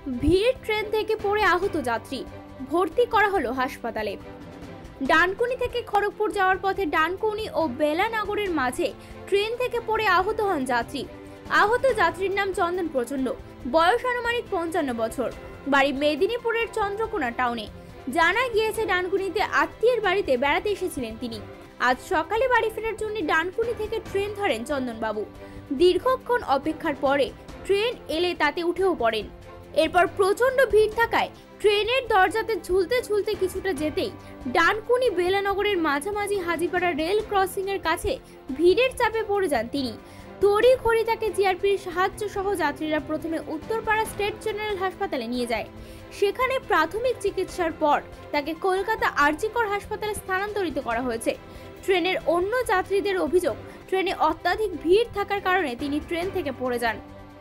ভিড় ট্রেন থেকে পড়ে আহত যাত্রী ভর্তি করা হলো হাসপাতালে। ডানকুনি থেকে খড়গপুর যাওয়ার পথে ডানকুনি ও বেলানগরের মাঝে ট্রেন থেকে পড়ে আহত হন যাত্রী। আহত যাত্রীর নাম চন্দন প্রচন্ড, বয়স আনুমানিক 55 বছর, বাড়ি মেদিনীপুরের চন্দ্রকোনা টাউনে। জানা গিয়েছে ডানকুনিতে আত্মীয়ের বাড়িতে বেড়াতে এসেছিলেন তিনি। আজ সকালে বাড়ি ফেরার জন্য ডানকুনি থেকে ট্রেন ধরেন চন্দনবাবু। দীর্ঘক্ষণ অপেক্ষার পরে ট্রেন এলে তাতে উঠেও পড়েন। এরপর প্রচন্ড ভিড় থাকায় ট্রেনের দরজাতে ঝুলতে ঝুলতে কিছুটা যেতেই ডানকুনি বেলানগরের মাঝামাঝি হাজিপাড়া রেল ক্রসিং এর কাছে ভিড়ের চাপে পড়ে যান তিনি। তড়িঘড়ি তাকে জিআরপির সাহায্য সহ যাত্রীরা প্রথমে উত্তরপাড়া স্টেট জেনারেল হাসপাতালে নিয়ে যায়। সেখানে প্রাথমিক চিকিৎসার পর তাকে কলকাতা আরজি কর হাসপাতালে স্থানান্তরিত করা হয়েছে। ট্রেনের অন্য যাত্রীদের অভিযোগ, ট্রেনে অত্যাধিক ভিড় থাকার কারণে তিনি ট্রেন থেকে পড়ে যান।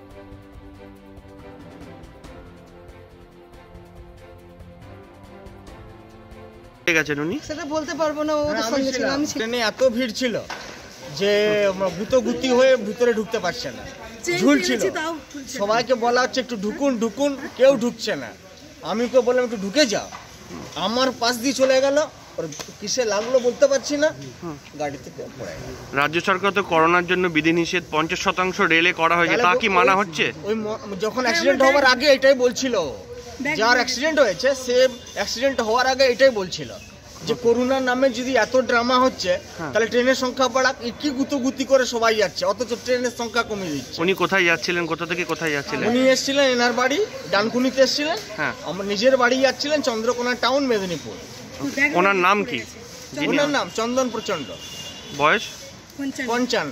সেটা বলতে পারবো না, ও তো সঙ্গে ছিল। আমি ট্রেনে এত ভিড় ছিল যে গুতোগুতি হয়ে ভিতরে ঢুকতে পারছে না, ঝুলছিল। সবাইকে বলা হচ্ছে একটু ঢুকুন ঢুকুন, কেউ ঢুকছে না। আমি ওকে বললাম একটু ঢুকে যাও, আমার পাশ দিয়ে চলে গেল। কিসে লাগলো বলতে পারছি না, গাড়ি থেকে পড়ে গেল। রাজ্য সরকার তো করোনার জন্য বিধিনিষেধ 50% রেলে করা হয়েছে, তা কি মানা হচ্ছে? ওই যখন অ্যাক্সিডেন্ট হওয়ার আগে এটাই বলছিল, যার অ্যাক্সিডেন্ট হয়েছে সে অ্যাক্সিডেন্ট হওয়ার আগে এটাই বলছিল যে করোনার নামে যদি এত ড্রামা হচ্ছে তাহলে ট্রেনের সংখ্যা বাড়াক। কি গুতোগুতি করে সবাই যাচ্ছে, অথচ ট্রেনের সংখ্যা কমিয়ে দিচ্ছে। উনি কোথায় যাচ্ছিলেন, কোথা থেকে কোথায় যাচ্ছিলেন? উনি এসেছিলেন এনার বাড়ি ডানকুনিতে এসেছিলেন, আমার নিজের বাড়ি যাচ্ছিলেন চন্দ্রকোনা টাউন মেদিনীপুর। ওনার নাম কি? ওনার নাম চন্দন প্রচন্ড, বয়স 55।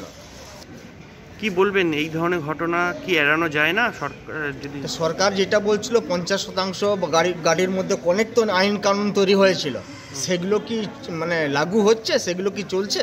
কি বলবেন, এই ধরনের ঘটনা কি এড়ানো যায় না? সরকার যেটা বলছিল 50% গাড়ির মধ্যে অনেক তো আইন কানুন তৈরি হয়েছিল, সেগুলো কি মানে লাগু হচ্ছে, সেগুলো কি চলছে?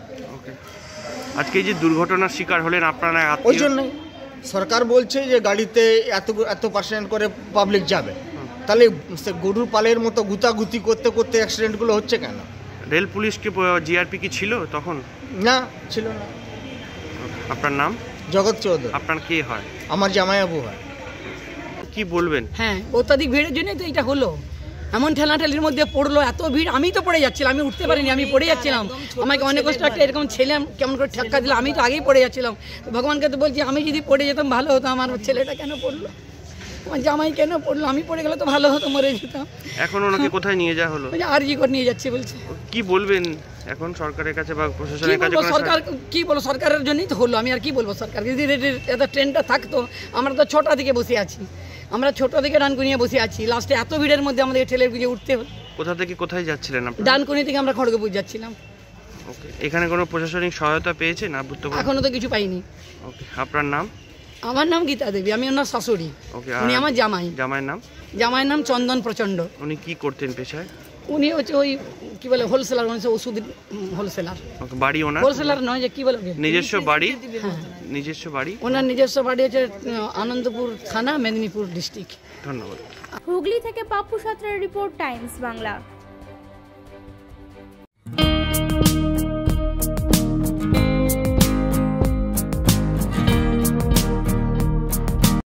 আজকে যে দুর্ঘটনার শিকার হলেন আপনারা, ওই জন্যই সরকার বলছে যে গাড়িতে এত % করে পাবলিক যাবে, তাহলে সে গরুর পালের মতো গুতাগুতি করতে করতে অ্যাক্সিডেন্টগুলো হচ্ছে কেন? রেল পুলিশকে জিআরপি কি ছিল তখন? না, ছিল না। আপনার নাম? জগৎ চৌধুরী। আপনার কে হয়? আমার জামাইবাবু হয়। কি বলবেন? হ্যাঁ, অত্যাধিক ভিড়ের জন্যই তো এটা হলো। এমন ঠেলাঠেলির মধ্যে পড়লো, এত ভিড়, আমি তো পড়ে যাচ্ছিলাম, আমি উঠতে পারিনি, আমি পড়ে যাচ্ছিলাম। আমাকে অনেক কষ্ট একটা এরকম ছেলে কেমন করে ধাক্কা দিল, আমি তো আগেই পড়ে যাচ্ছিলাম। ভগবানকে তো বলছি আমি যদি পড়ে যেতাম ভালো হতো, আমার ছেলেটা কেন পড়লো, আমার জামাই কেন পড়লো, আমি পড়ে গেলে তো ভালো হতো, মরে যেতাম। এখন ওনাকে কোথায় নিয়ে যাওয়া হলো? আরজি করে নিয়ে যাচ্ছে বলছে। কি বলবেন এখন সরকারের কাছে বা প্রশাসনের কাছে? সরকার কি বলবো, সরকারের জন্যই তো হলো, আমি আর কি বলবো। সরকার যদি এত ট্রেনটা থাকতো, আমরা তো 6টা দিকে বসে আছি, আমরা 6টা দিকে ডানকুনিয়ে বসে আছি, লাস্টে এত ভিড়ের মধ্যে আমাদের ঠেলে গুঁজে উঠতে হলো। কোথা থেকে কোথায় যাচ্ছিলেন আপনারা? ডানকুনি থেকে আমরা খড়গপুর যাচ্ছিলাম। ওকে, এখানে কোনো প্রশাসনিক সহায়তা পেয়েছেন? এখনো তো কিছু পাইনি। ওকে, আপনার নাম? আমার নাম গীতা দেবী, আমি ওনার শাশুড়ি। উনি আমার জামাই। জামাইয়ের নাম? জামাইয়ের নাম চন্দন প্রচন্ড। উনি কি করতেন পেশায়? উনি হচ্ছে ওই কি বলে হোলসেলার, ওষুধ হোলসেলার। বাড়ি ওনার? হোলসেলার নয়, যে কি বলে নিজস্ব বাড়ি? নিজস্ব বাড়ি? ওনার নিজস্ব বাড়ি হচ্ছে আনন্দপুর থানা, মেদিনীপুর ডিস্ট্রিক্ট। ধন্যবাদ। হুগলি থেকে পাপ্পু সাঁতরার রিপোর্ট, টাইমস বাংলা।